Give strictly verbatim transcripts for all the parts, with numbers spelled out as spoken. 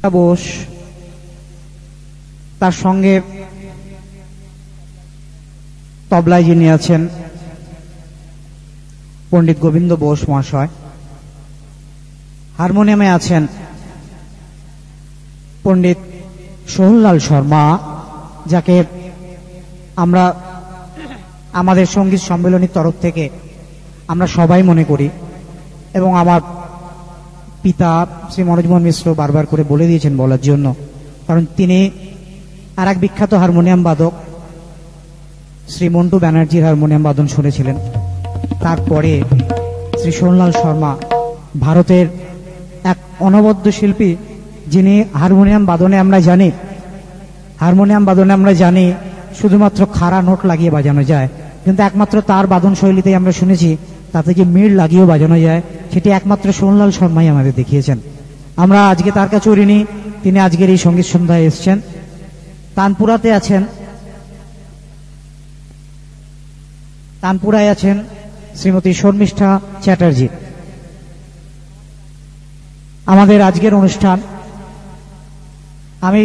বোস, তার সঙ্গে তবলায় যিনি আছেন পণ্ডিত গোবিন্দ বোস মহাশয়, হারমোনিয়ামে আছেন পণ্ডিত সোহনলাল শর্মা, যাকে আমরা আমাদের সঙ্গীত সম্মেলনের তরফ থেকে আমরা সবাই মনে করি, এবং আমার পিতা শ্রী মনোজমোহন মিশ্র বারবার করে বলে দিয়েছেন বলার জন্য, কারণ তিনি আর এক বিখ্যাত হারমোনিয়াম বাদক শ্রী মন্টু ব্যানার্জির হারমোনিয়াম বাদন শুনেছিলেন। তারপরে শ্রী সোহনলাল শর্মা ভারতের এক অনবদ্য শিল্পী, যিনি হারমোনিয়াম বাদনে আমরা জানি হারমোনিয়াম বাদনে আমরা জানি শুধুমাত্র খাড়া নোট লাগিয়ে বাজানো যায়, কিন্তু একমাত্র তার বাদন শৈলীতেই আমরা শুনেছি তাতে যে মিড় লাগিয়েও বাজানো যায়, সেটি একমাত্র সোহনলাল শর্মাই আমাদের দেখিয়েছেন। আমরা আজকে তার কাছে ঋণী, তিনি আজকের এই সঙ্গীত সন্ধ্যায় এসছেন। তানপুরাতে আছেন তানপুরায় আছেন শ্রীমতী শর্মিষ্ঠা চ্যাটার্জি। আমাদের আজকের অনুষ্ঠান আমি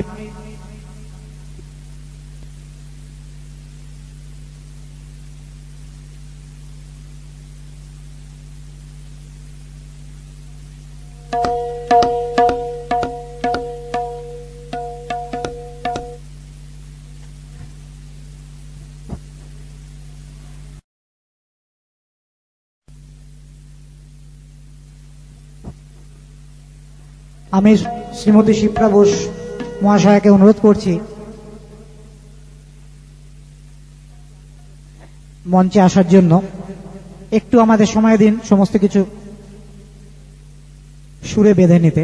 আমি শ্রীমতী শিপ্রা বোস মহাশয়কে অনুরোধ করছি মঞ্চে আসার জন্য। একটু আমাদের সময় দিন সমস্ত কিছু সুরে বেঁধে নিতে।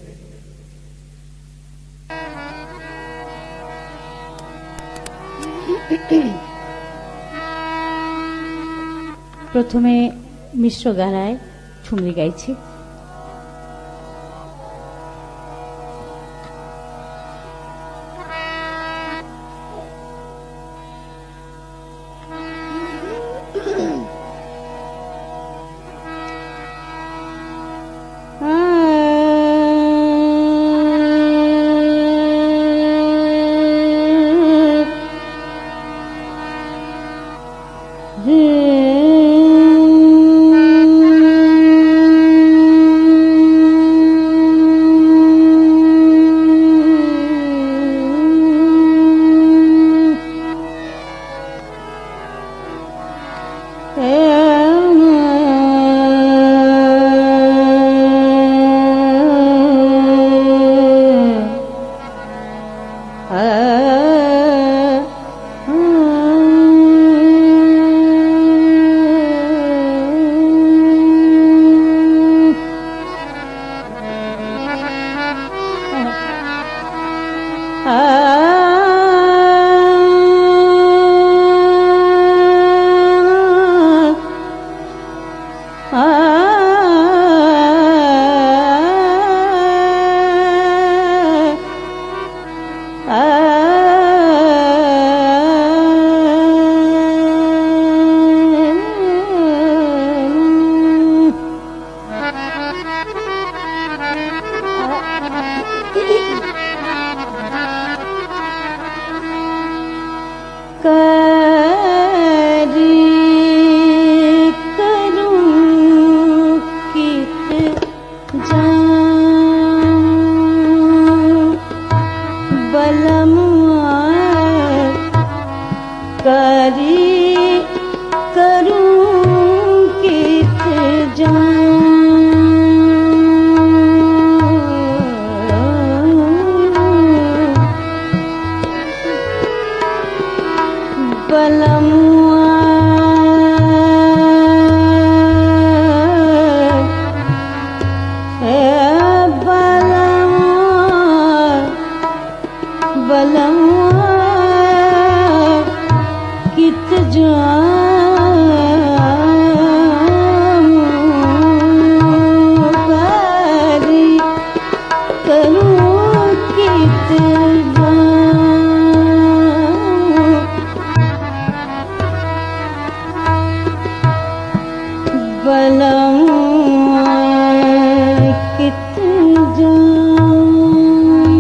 প্রথমে মিশ্র ধারায় ঠুমরি গাইছি। बलम कित जाऊं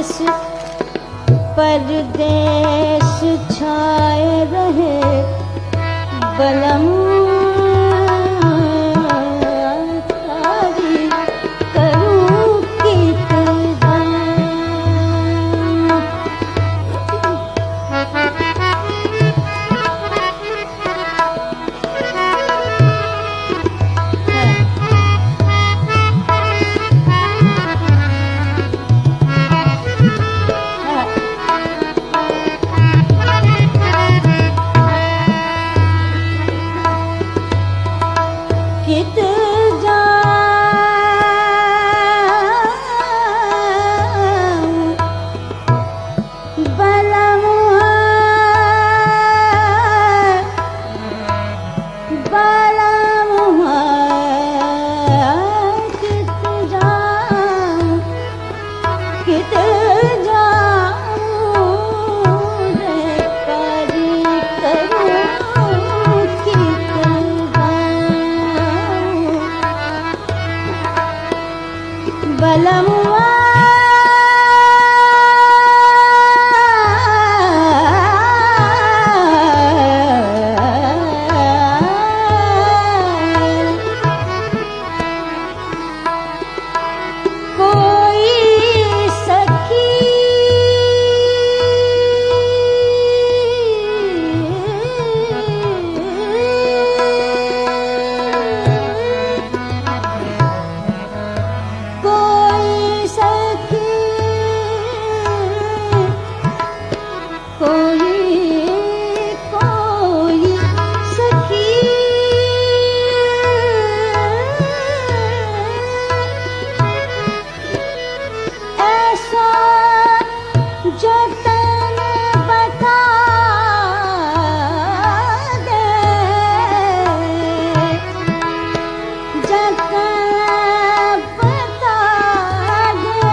परदेश छाए रहे बलम तारी करूं कितना कित जाऊं बलम बलम कित जाऊं कित जाऊं रे पारी करूं कित बलमुआ कोई सखी कोई सखी कोई कोई सखी ऐसा जतन बता दे जतन बता दे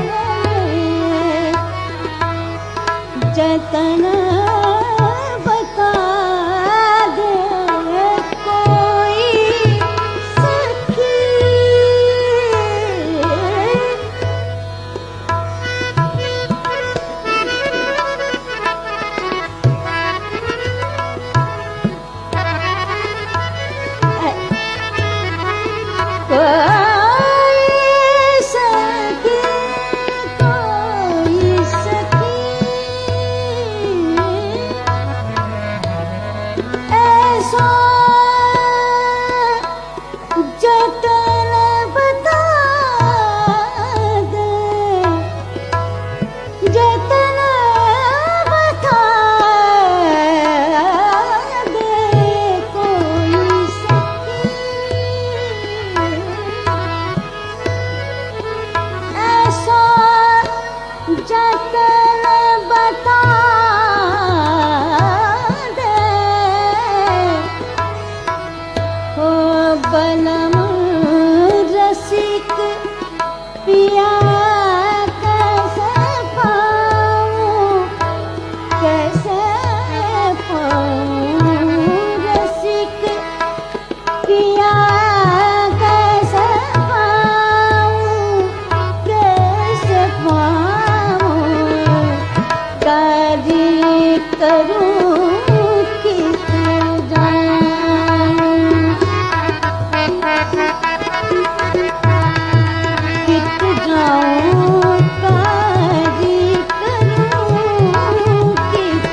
जतन बता दे कोई सखी कोई सखी कोई सखी ऐसा जतन बता दे जतन बता दे कोई सखी ऐसा जतन बता दे हो बलम रसिक पिया कैसे पाऊं कैसे पाऊं रसिक पिया कैसे पाऊं कैसे पाऊं कारी करूं कित जाऊं कित जाऊं कारी करूं कित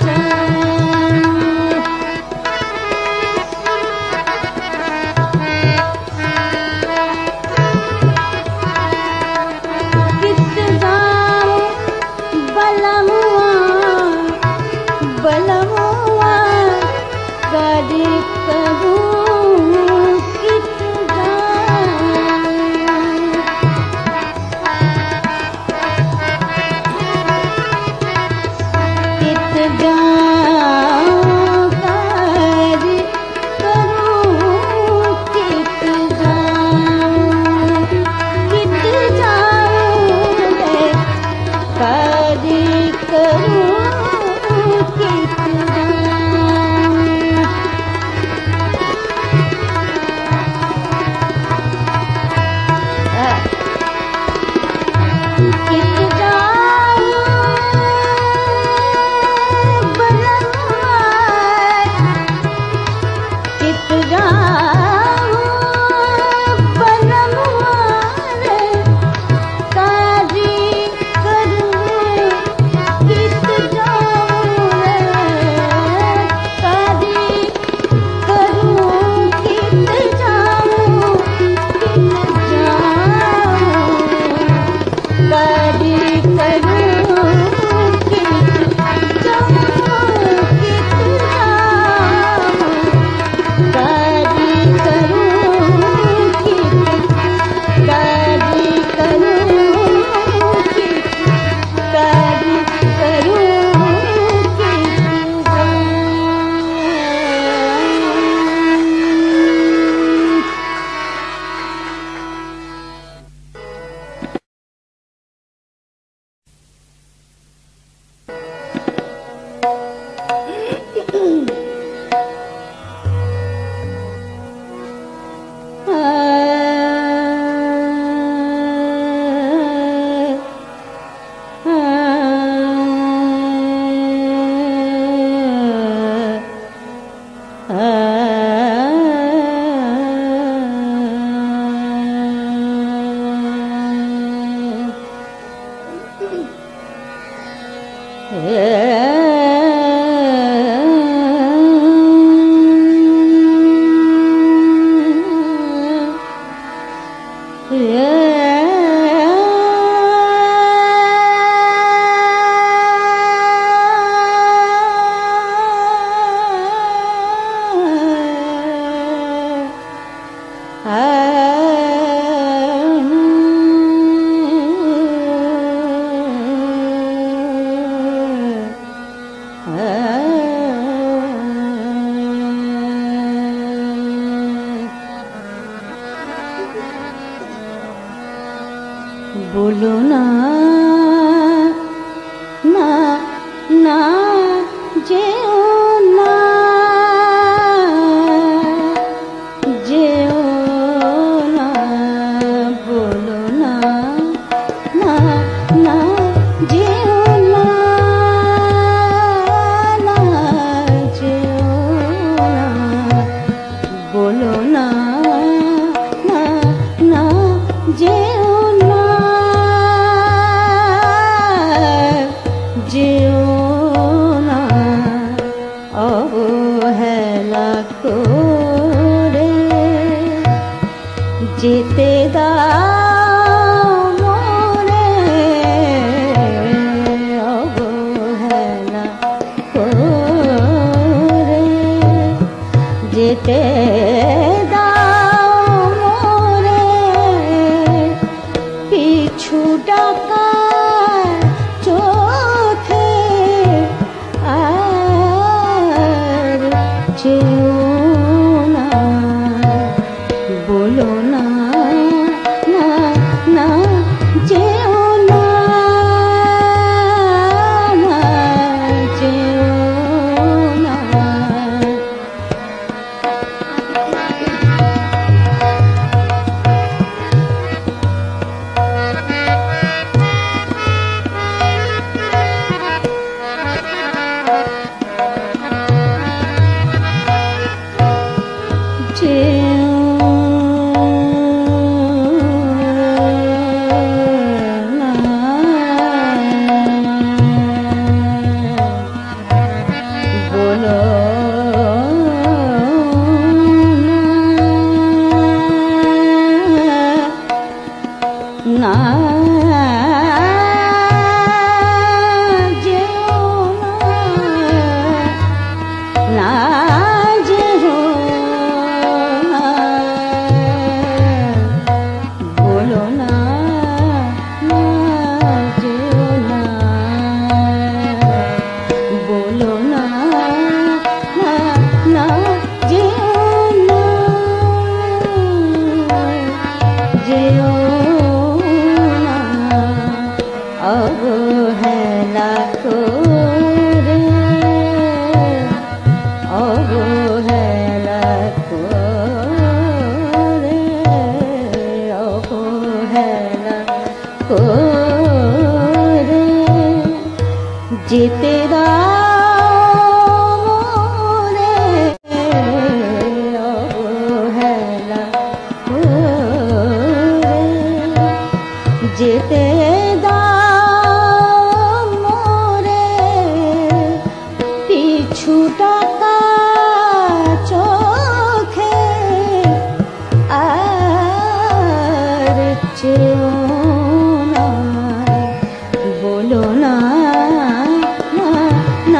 जाऊं कित जाऊं बलमुआ बल बोलो ना ना ना जेओ ना जेओ ना बोलो ना ना ना जेओ ना ना जेओ ना बोलो ना ना ना जेओ ना जेओ ना अवहेला करे जेते दाও मोरे अवहेला करे जेते दाও मोरे পিছু ডাকা চোখে আর যেও না বলো না না না যেও না না যেও না অবহেলা করে অবহেলা করে অবহেলা করে যেতে দাও মোরে অবহেলা করে যেতে টাকা চোখে আর চেও না বলো না না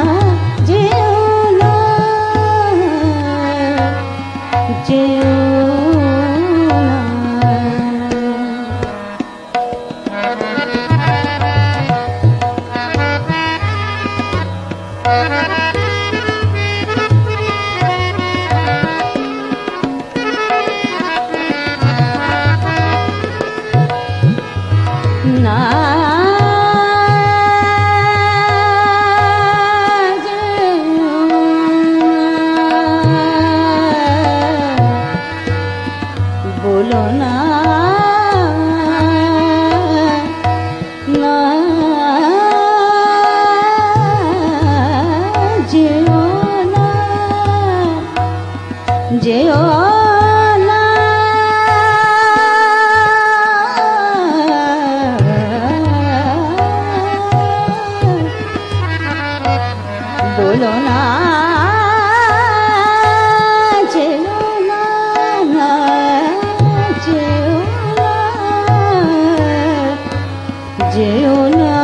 যেও না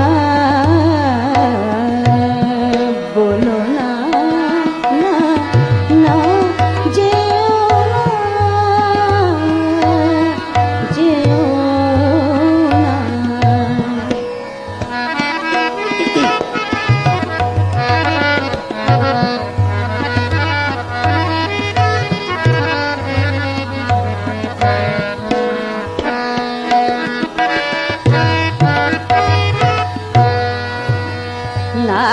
বলো না না না যেও না যেও না না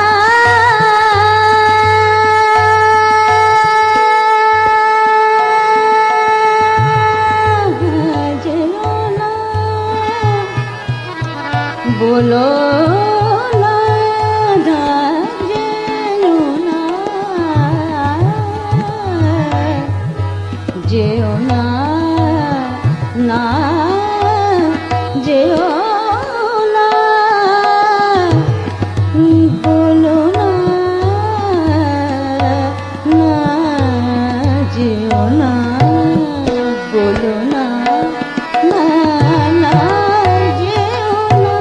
যেও না বলো না না যেও না যেও না না যেও না বলো না না যেও না বলো না না না যেও না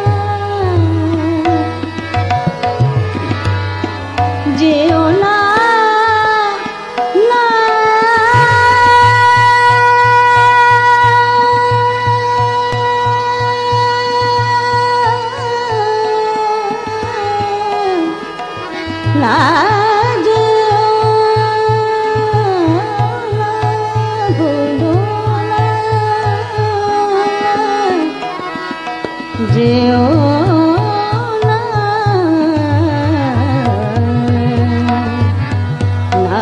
যেও না না না যেও না বলো না যেও না না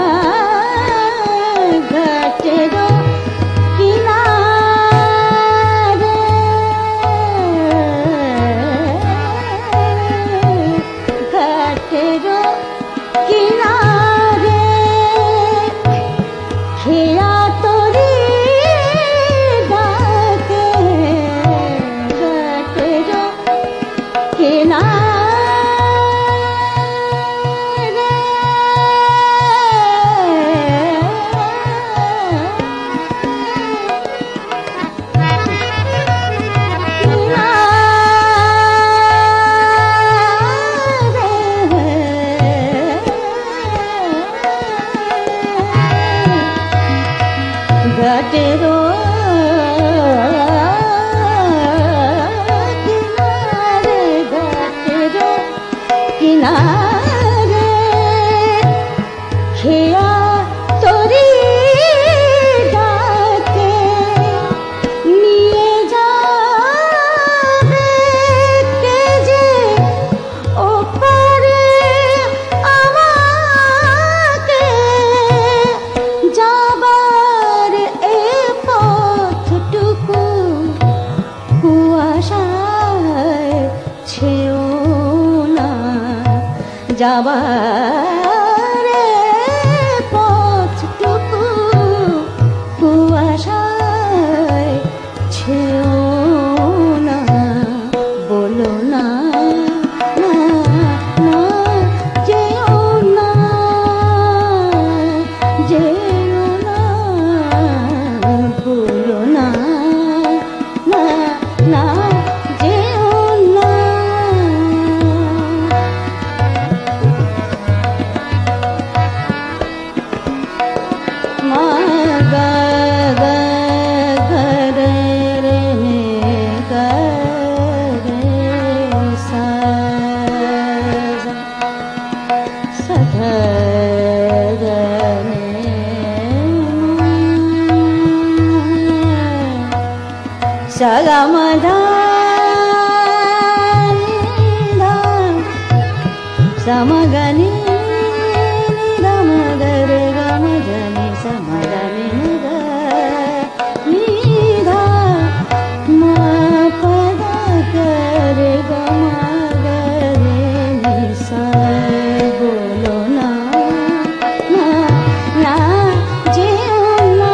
ঘাটের কিনারে ঘাটের কিনারে খেয়া তরি ডাকে ঘাটের কিনারে ঘাটেরো কিনারে ঘাটেরো কিনারে খেয়া তরি ডাকে নিয়ে যাবে কে যে ওপারে আমাকে যাবার এ পথটুকু কুয়াশায় ছেও না যাবার এ পথটুকু কুয়াশায় ছেও না বলো না না না যেও না যেও না বলো না না না যেও না মা গা গা গা রে রে নে গা রে সা সা ধা ga ne sa ga ma dha ni dha sa ma ga ni ni dha ma ga re ga ma dha ni sa ma ga ni ma ga ni dha ma pa da ga re ga ma ga re ni sa bolo na na na jeo na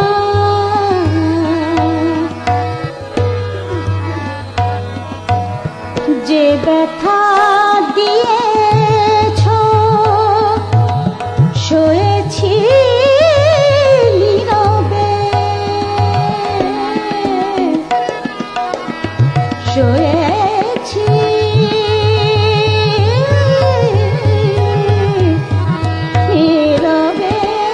যে ব্যথা দিয়েছ শুয়েছি নীরবে শুয়ে শুয়েছি নীরবে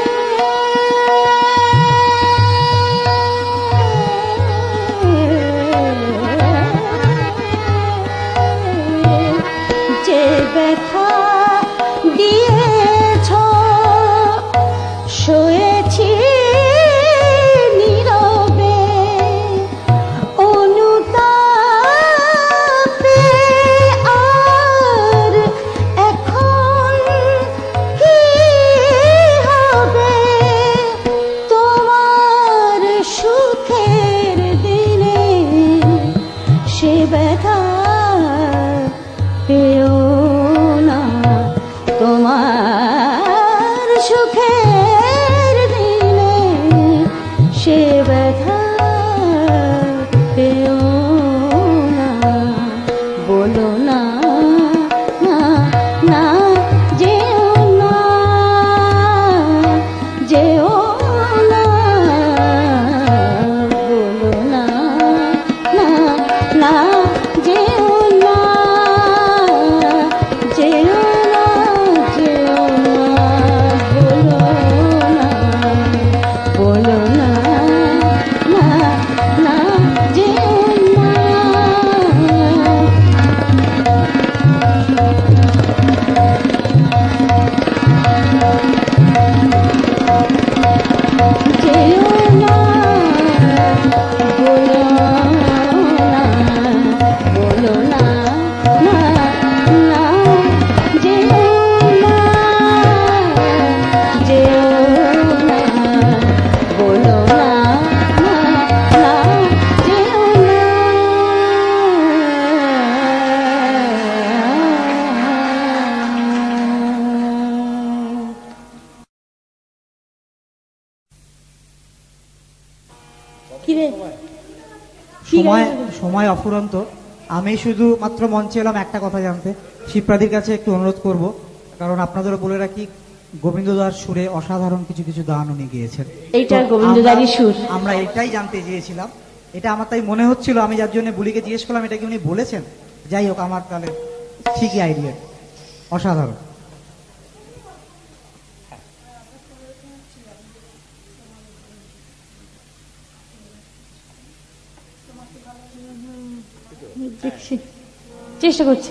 যে ব্যথা দিয়েছ শুয়েছি নীরবে অনুতাপে আর এখন কি হবে তোমার সুখের দিনে সে ব্যথা পেও না তোমার সুখের দিনে সে ব্যথা পেও না বলো না না না যেও না যেও না বলো না না না যেও না যেও না যেও না বলো না বলো না না না যেও না যেও না বলো না বলো না না না যেও না যেও না বলো না না না যেও না কিরে সময় সময় অফুরন্ত। আমি শুধু মাত্র মঞ্চে এলাম একটা কথা জানতে। শিবপ্রাদির কাছে একটু অনুরোধ করব, কারণ আপনাদেরও বলে রাখি গোবিন্দদার সুরে অসাধারণ কিছু কিছু গান উনি গিয়েছেন। এইটা তো গোবিন্দদারই আমরা- সুর। আমরা এটাই জানতে চেয়েছিলাম, এটা আমার তাই মনে হচ্ছিল, আমি যার জন্য বুলিকে জিজ্ঞেস করলাম এটা কি উনি বলেছেন। যাই হোক, আমার তাহলে ঠিকই আইডিয়া, অসাধারণ। দেখছি, চেষ্টা করছি।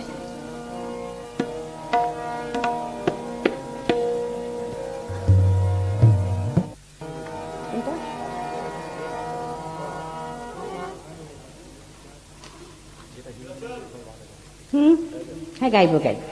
হুম, হ্যাঁ গাইবো গাইবো।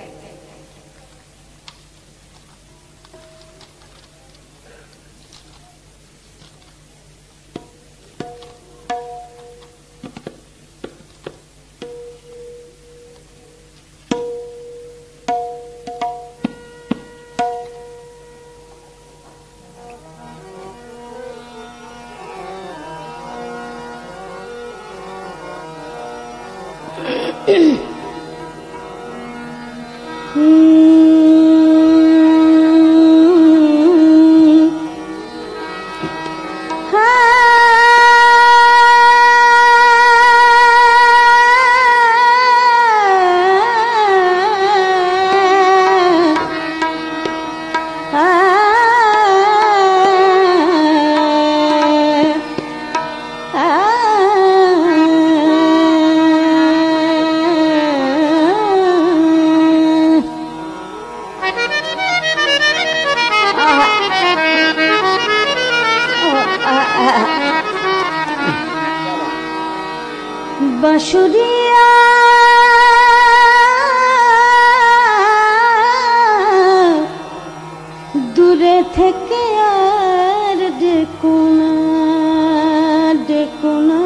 বাঁশুরিয়া দূরে থেকে আর ডেকো না, ডেকো না,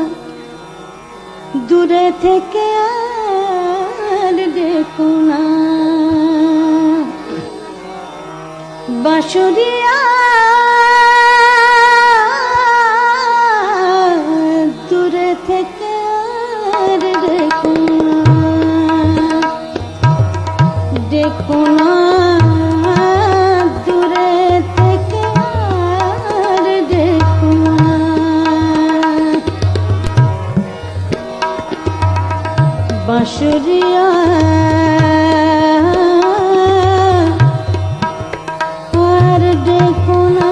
দূরে থেকে আর ডেকো না। বাঁশুরিয়া দূরে থেকে আর ডেকো না, ডেকো না, দূরে থেকে আর ডেকো না। बांसुरिया আর দেখো না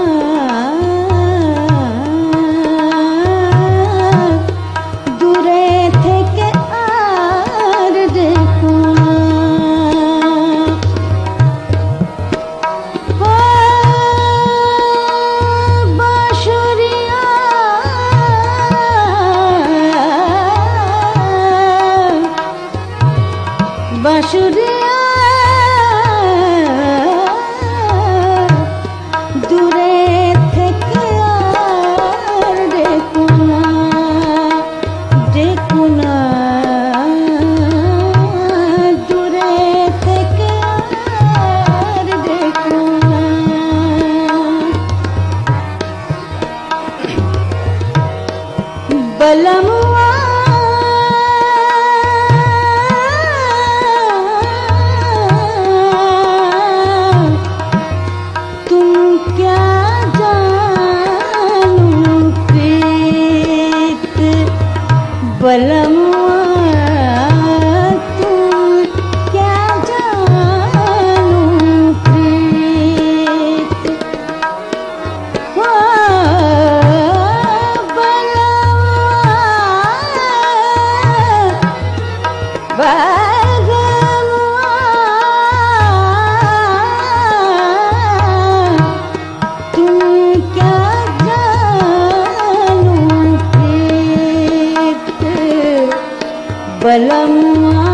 দূরে থেকে আর দেখো না বাঁশরিয়া বাঁশরিয়া দূরে থেকে আর দেখো না দেখো না দূরে থেকে আর দেখো না बलमुआ तुम क्या जानो प्रीत बलमुआ तुम क्या जानो प्रीत तुम क्या जानो प्रीत बलमुआ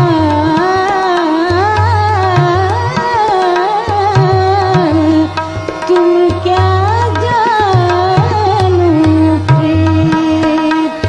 तुम क्या जानो प्रीत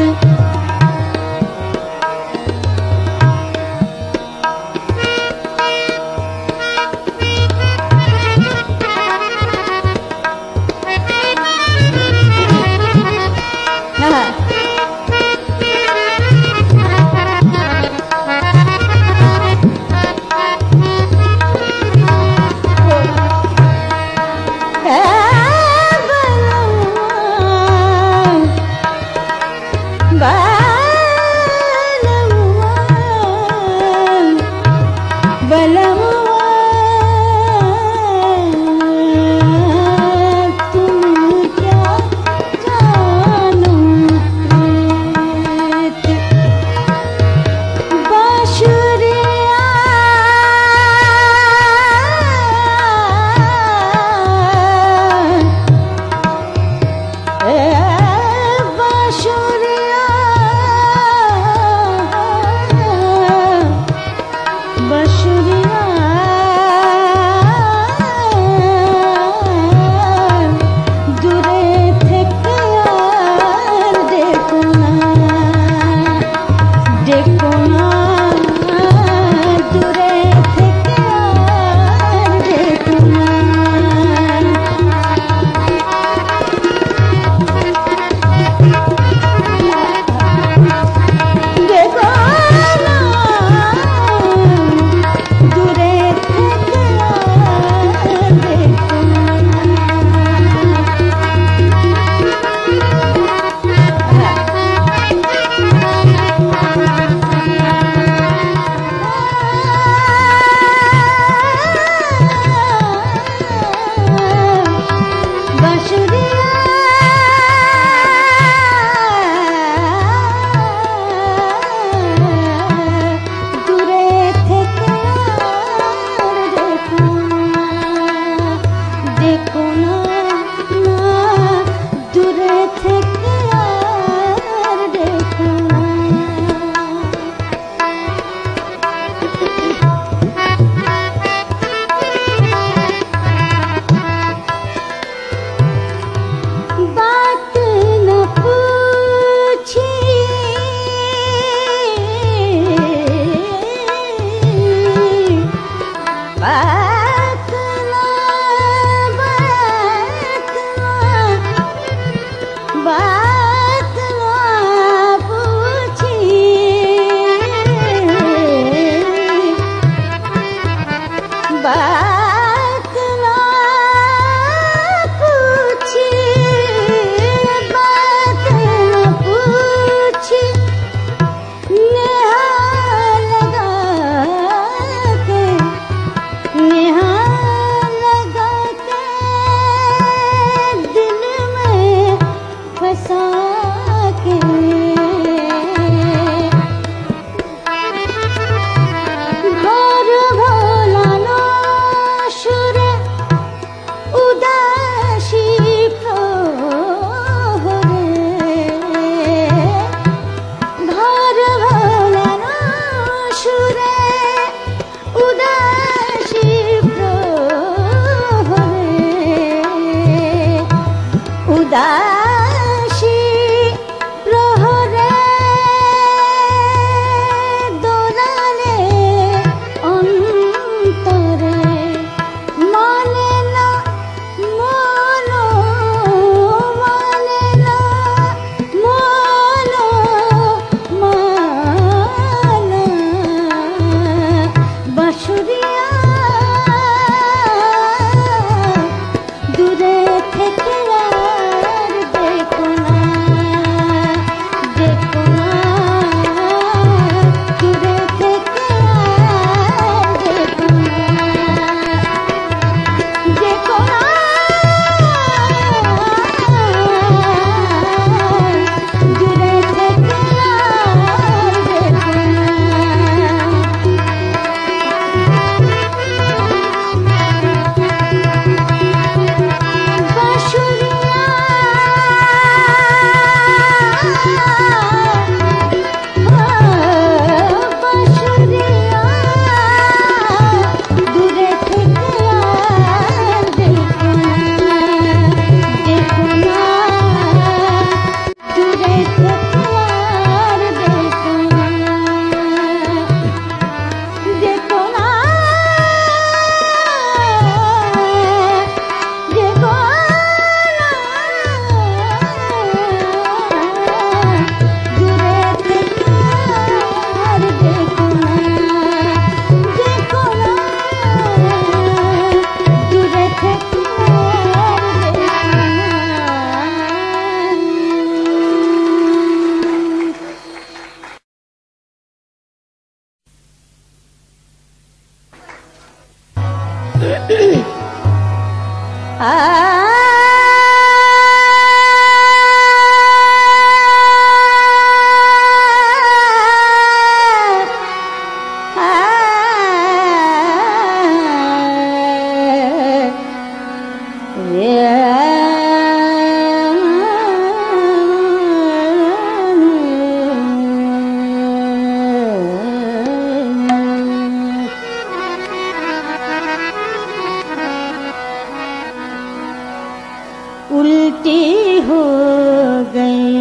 उल्टी हो गई,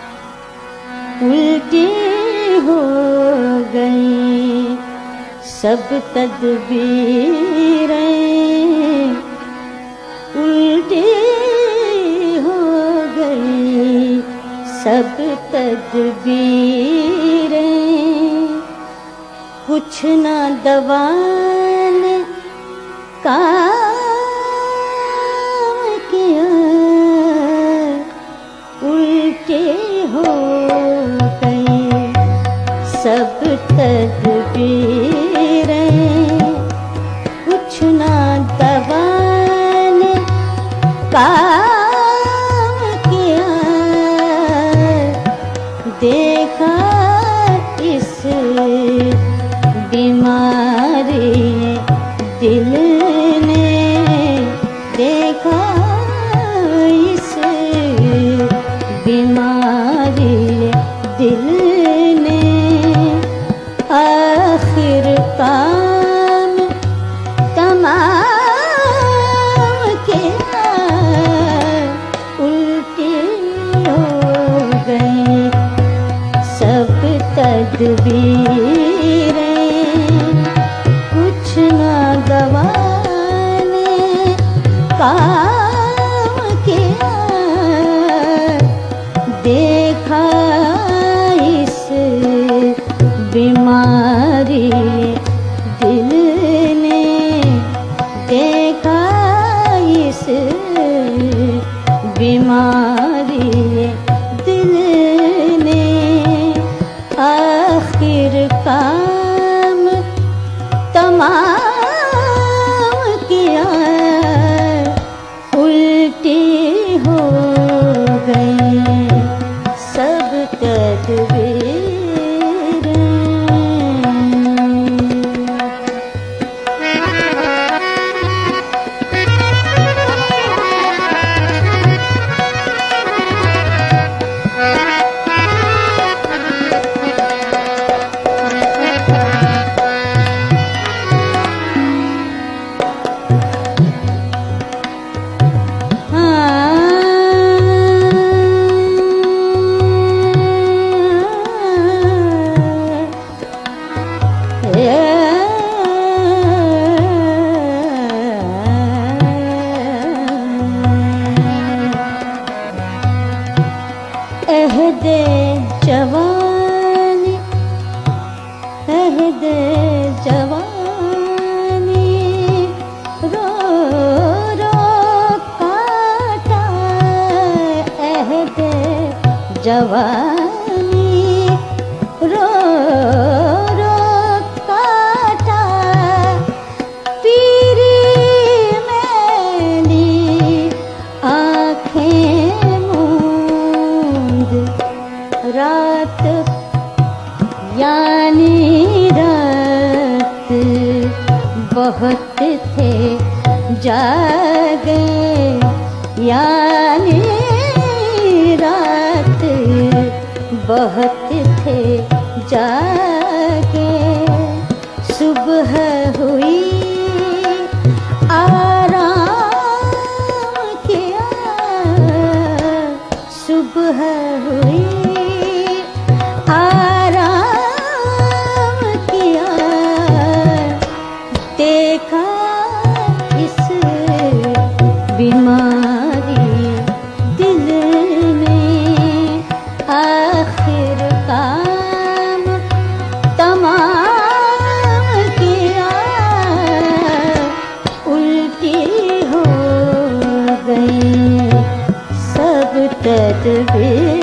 उल्टी हो गई सब तदबीरें, उल्टी हो गई सब तदबीरें, कुछ न दवा ने काम किया, उल्टी हो गई सब तदबीरें, कुछ न दवा ने काम किया, देखा इस बीमारी दिल ने, देखा इस बीमारी दिल ने, आखिर काम तमाम किया, उल्टी हो गई सब तदबीरें, कुछ न दवा ने काम किया, देखा इस बीमारी दिल ने, देखा इस बीमारी दिल ने, आखिर काम तमाम किया, उल्टी हो गई सब तदबीरें। अहदे जवानी, अहदे जवानी रो रो काटा, अहदे जवानी रो रो काटा, पीरी मैली आँखें रात यानी रात बहुत थे जागे, यानी रात बहुत थे जागे, सुबह हुई आराम किया, सुबह हुई आराम किया, देखा इस बीमारी दिल ने, आखिर काम तमाम किया, उल्टी हो गई सब तदबीरें।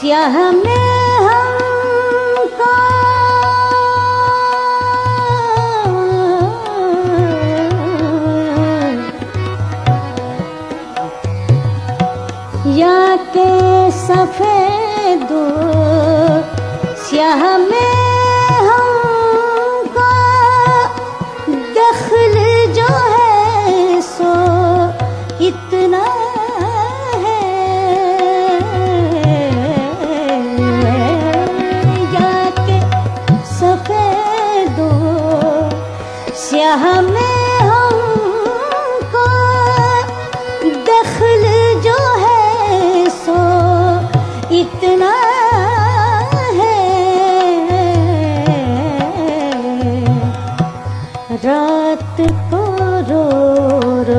स्याह में हमको या के सफेदो स्याह में हमको दखल जो है सो इतना है या के सफेदो स्याह में हमको दखल जो है सो इतना है। रात को रो रो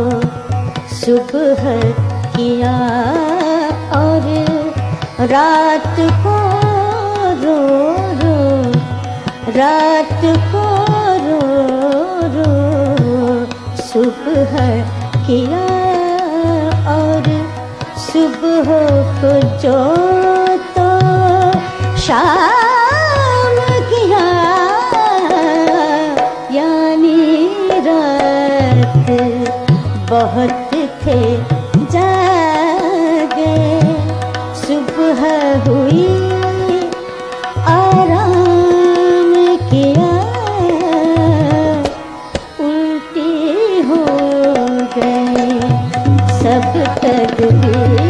सुबह किया और रात को रो रो रात को रो रो सुबह किया और सुबह को जो तो शाम किया यानी रात बहुत थे जागे सुबह हुई आराम किया उल्टी हो गई सब तकदीरें।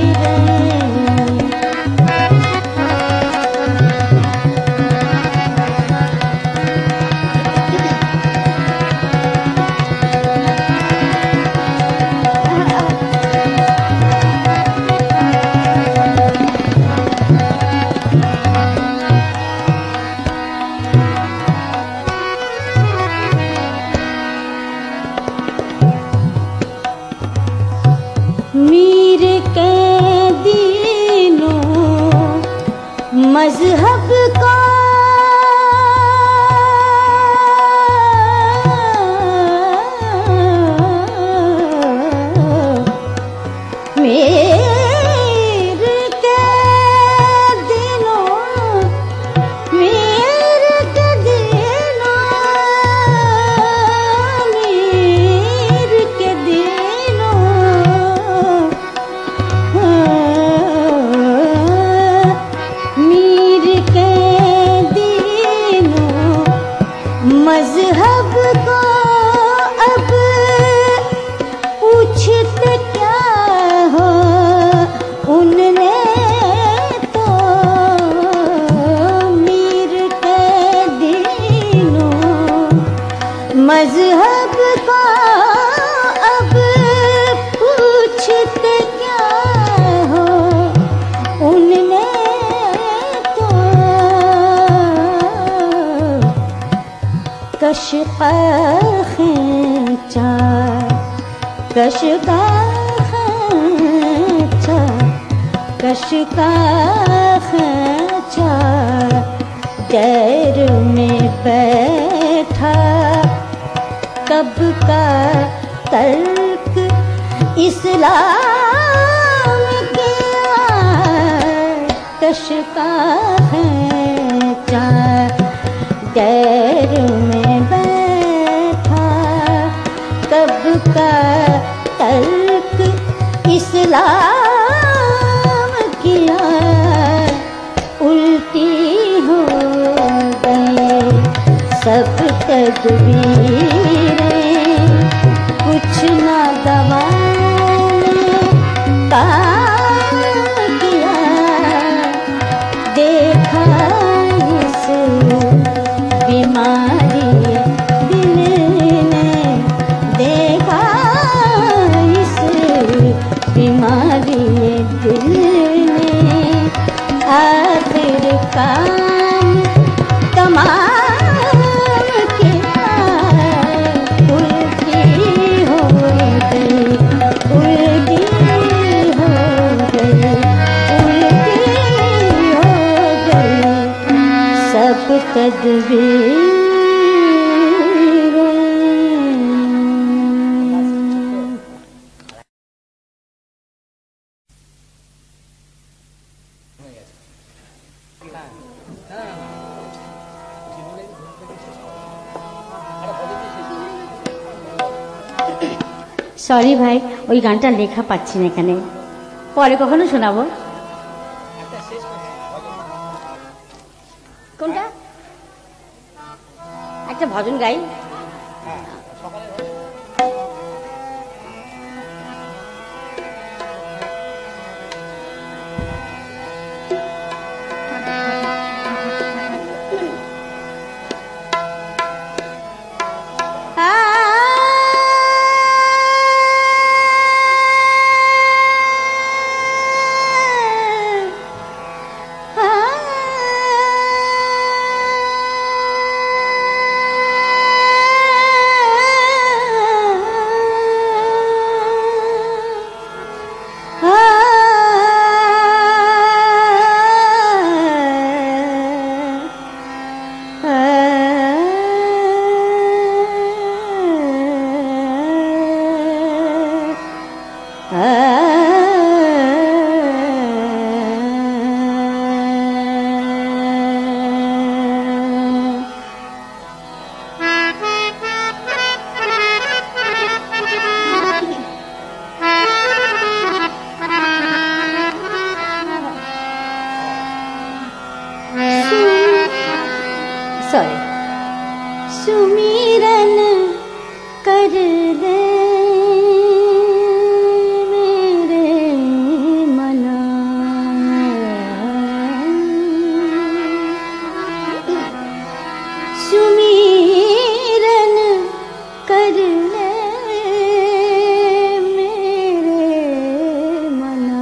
मीर के दीनों मजहब का मीर के दीनों मीर के दीनों मीर के दीनों मीर के दीनों मजहब को अब पूछते क्या हो उनने तो मीर के दीनों मजहब को अब पूछते क्या हो उनने तो कश का खींचा कश का खींचा कश का खींचा गैर में बैठा कब का तर्क इस्लाम किया कश का खींचा गैर में बैठा कब का तर्क इस्लाम किया उल्टी हो गए सब तकदीरें कुछ ना दवा काम किया देखा इस बीमारी दिल ने देखा इस बीमारी दिल ने आखिर काम तमाम किया उल्टी हो गई उल्टी हो गई उल्टी हो गई सब तदबीर। সরি ভাই, ওই গানটা লেখা পাচ্ছি না এখানে, পরে কখনো শোনাবো। কোনটা? একটা ভজন গাই। सुमिरन कर ले मेरे मना, सुमिरन कर ले मेरे मना,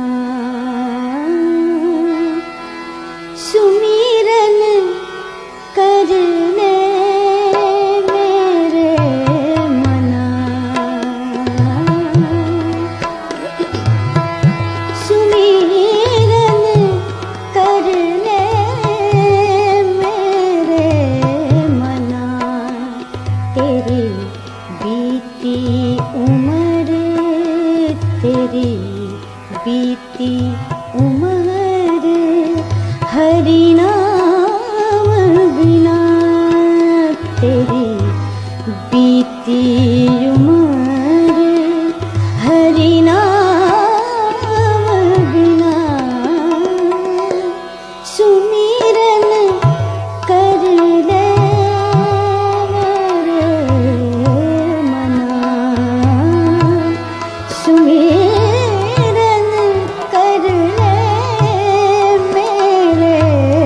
सुमिरन कर ले बीती उम्र हरि नाम बिना, तेरी बीती उम्र हरि नाम बिना, सुमिरन कर ले मेरे मना, सुमिरन कर ले मेरे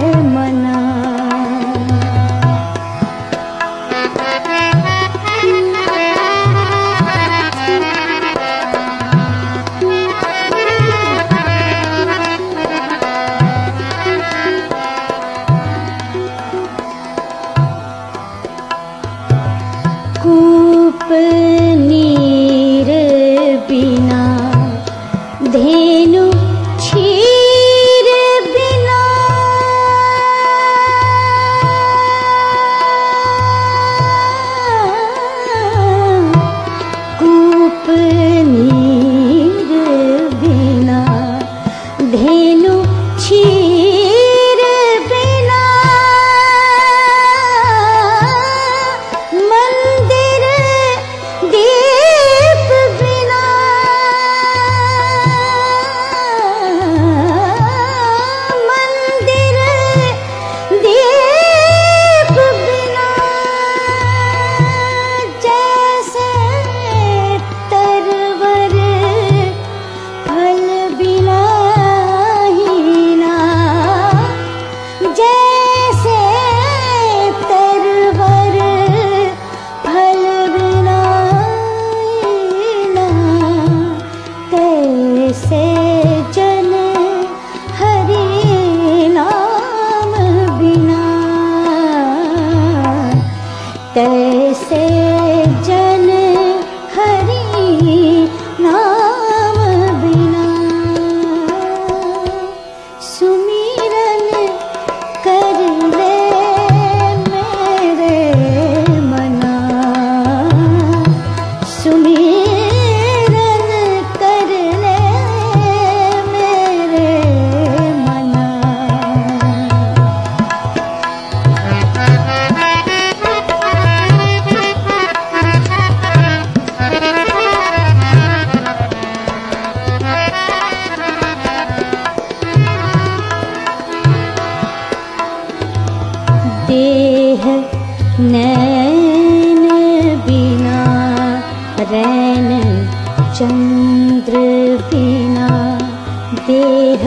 नैन बिना रैन चंद्र बिना देह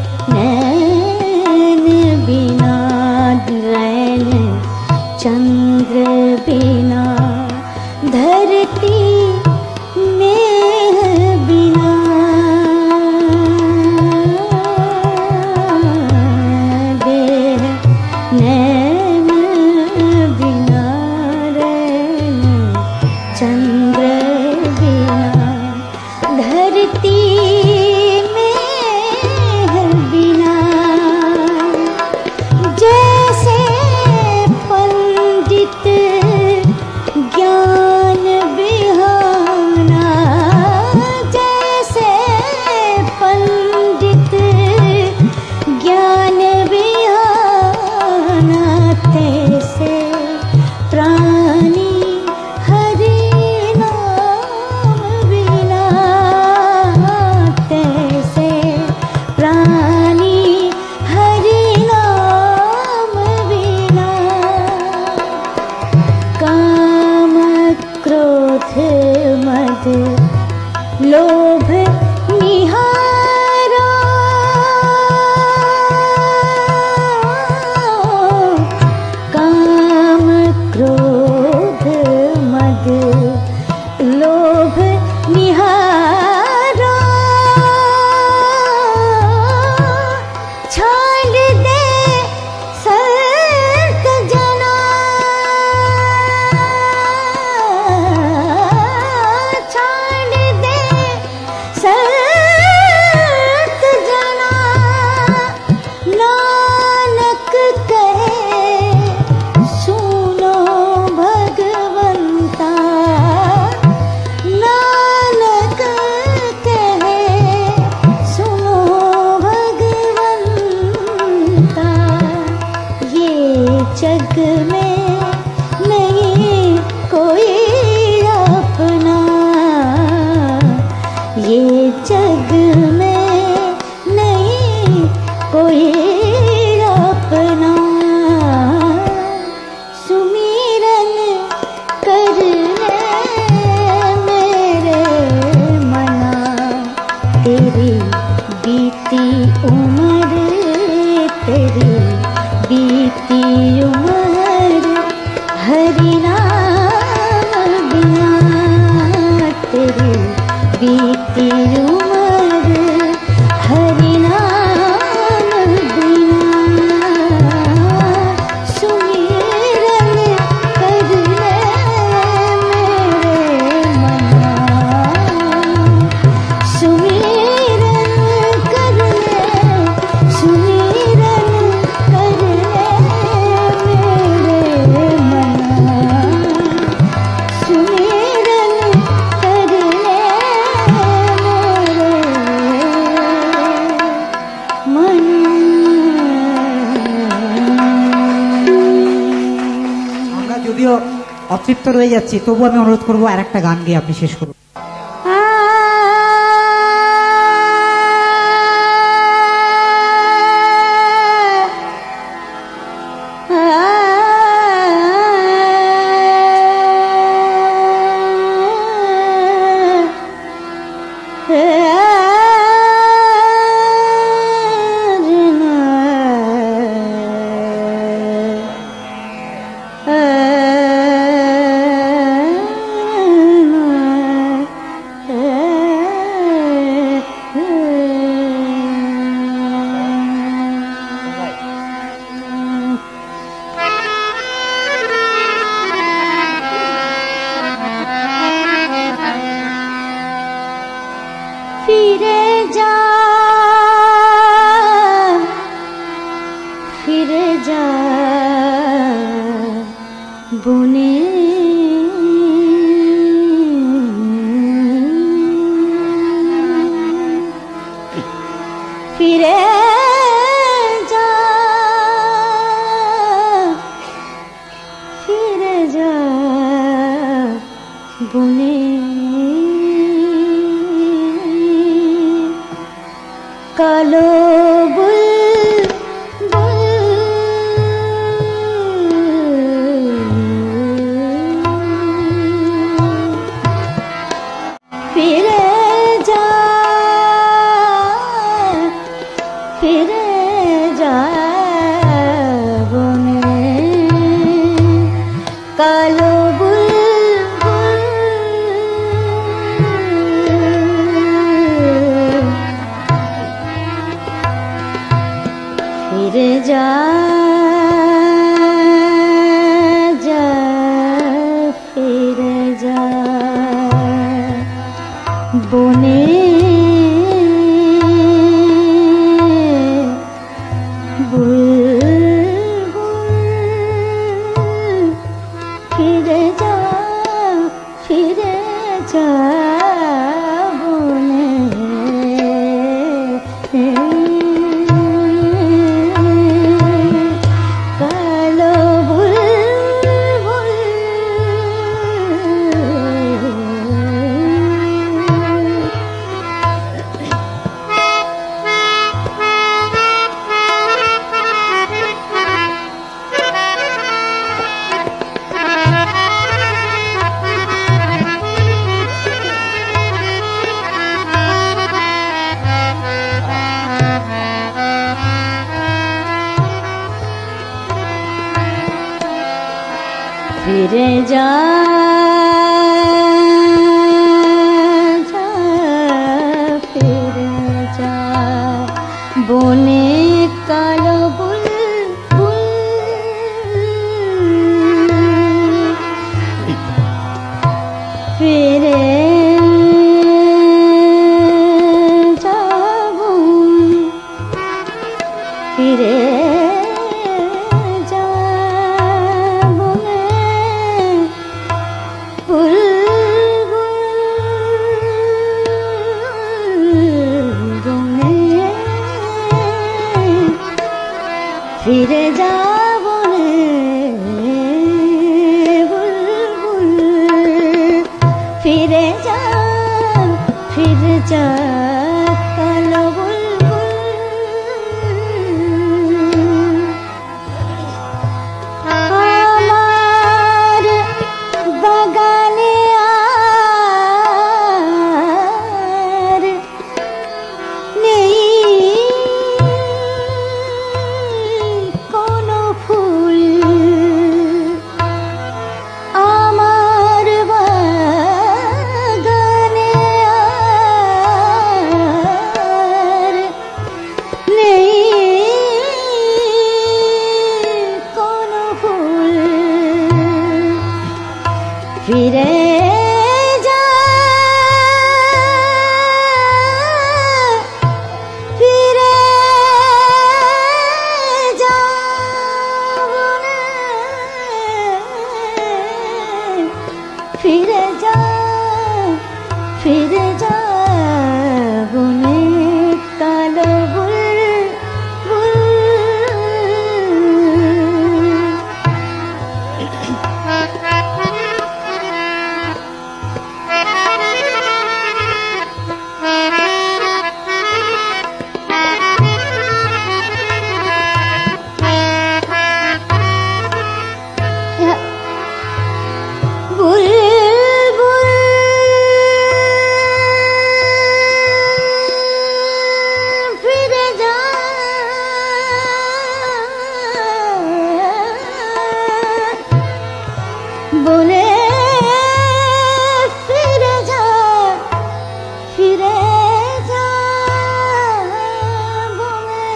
नैन बिना रैन चंद्र बिना धरती मेह बिना देह नैन बिना रैन चंद्र बिना धरती मेह बिना जैसे पंडित ज्ञान बिहाना जैसे पंडित ज्ञान बिहाना तैसे प्राणी हरि नाम बिना तैसे प्राणी हरि नाम बिना काम क्रोध मद लोभ निहारा काम क्रोध मद लोभ निहारा छाड़ दे संत जना छाड़ दे संत जना नानक कहे सुनो भगवंता नानक कहे सुनो भगवंता ये जग में नहीं कोई अपना ये जग में नहीं कोई अपना सुमिरन कर ले मेरे मना तेरी बीती उम्र तेरी बीती उम्र हरि नाम बिना तेरी बीती उम्र हरि नाम बिना सुमिरन कर ले मेरे मना सुमिरन कर ले सुमिरन कर ले मेरे मना सुमिरन कर ले আমরা যদিও অতৃপ্ত রয়ে যাচ্ছি, তবু আমি অনুরোধ করবো আর একটা গান গিয়ে আপনি শেষ করুন। फिरे जा फिरे जा बुने फिरे जा फिरे जा बुने कालो बुल बुल ফিরে যা যা ফিরে যা বনে বুলবুল ফিরে যা ফিরে যা বনে কালো বুলবুল ফিরে যা যা ফিরে যা বনে কালো বুলবুল ফিরে যাব ফিরে ফিরে যাব বুলবুল ফিরে যা ফিরে যা কালো বুলবুল আমার বাগানে আর নেই ফিরে যা ফিরে যা বনে ফিরে যা ফিরে যা বনে কালো বুলবুল বনে ফিরে যা ফিরে যা বনে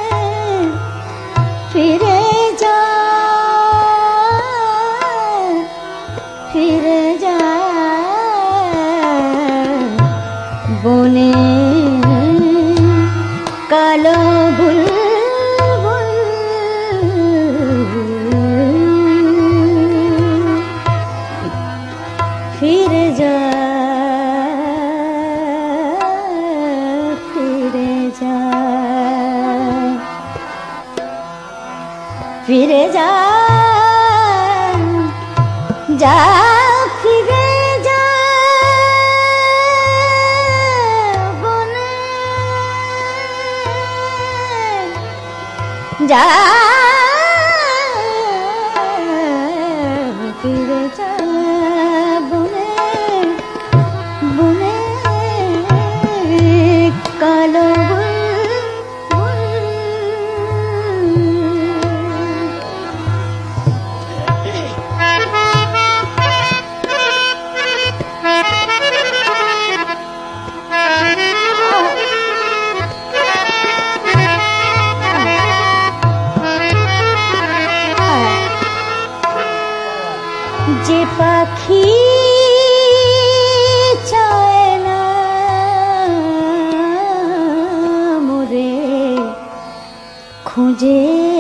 ফিরে যা ফিরে যা বনে কালো বুলবুল ফিরে যা ফিরে যা ফিরে যা যা ফিরে যা বনে যা ফিরে যা বনে বনে কালো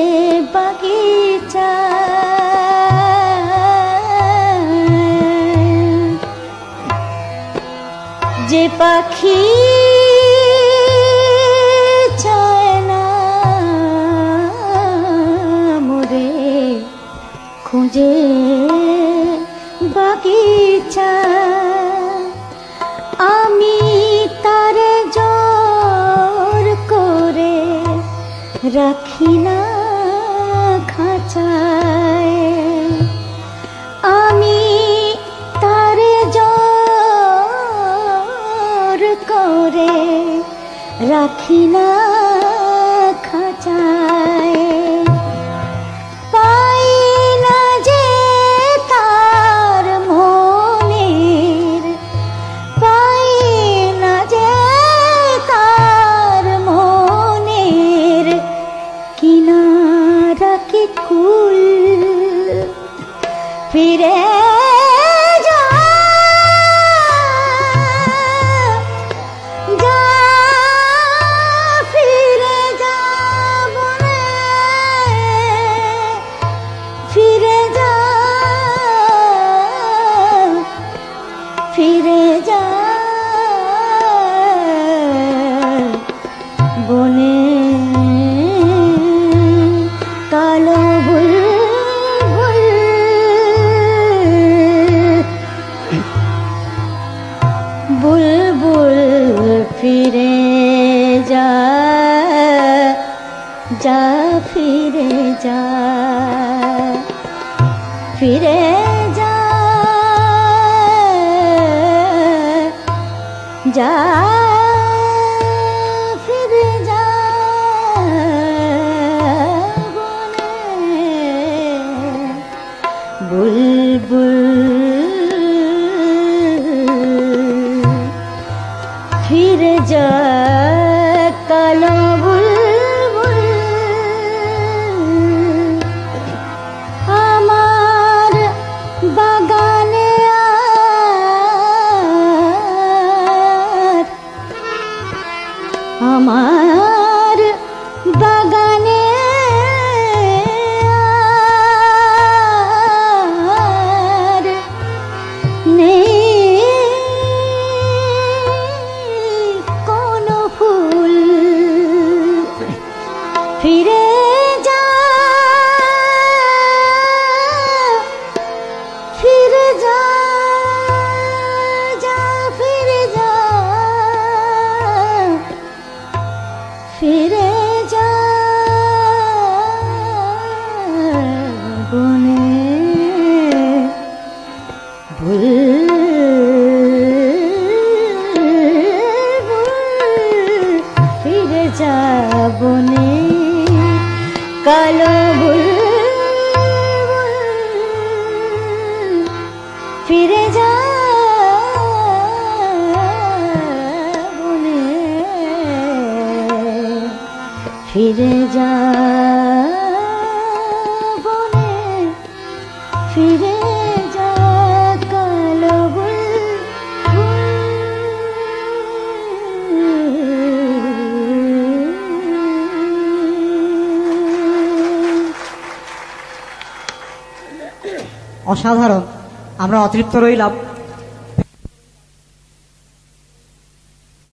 বাগিচা যে পাখি চায় না মোরে খুঁজে বাগিচা আমি তার জোর করে রাখি না খাঁচায় আমি তার জোর করে রাখি না খাঁচায় পাই না যে তার মনের পাই না যে তার মনের কিনারা কি কুল ফিরে যা যা ফিরে যা বনে ফিরে যা ফিরে যা বনে কালো বুলবুল বুলবুল ফিরে যা যা ফিরে যা ফিরে যা যা ফিরে যা বনে বুলবুল ফিরে যা কালো বুলবুল আমার বাগানে আর আমার বাগানে আর নেই কোনো ফুল ফিরে যা ফিরে যা যা ফিরে যা ফিরে যা বনে বুলবুল ফিরে যা বনে কালো বুলবুল ফিরে যা বনে ফিরে যা বনে ফিরে যা কালো অসাধারণ। আমরা অতৃপ্ত রইলাম।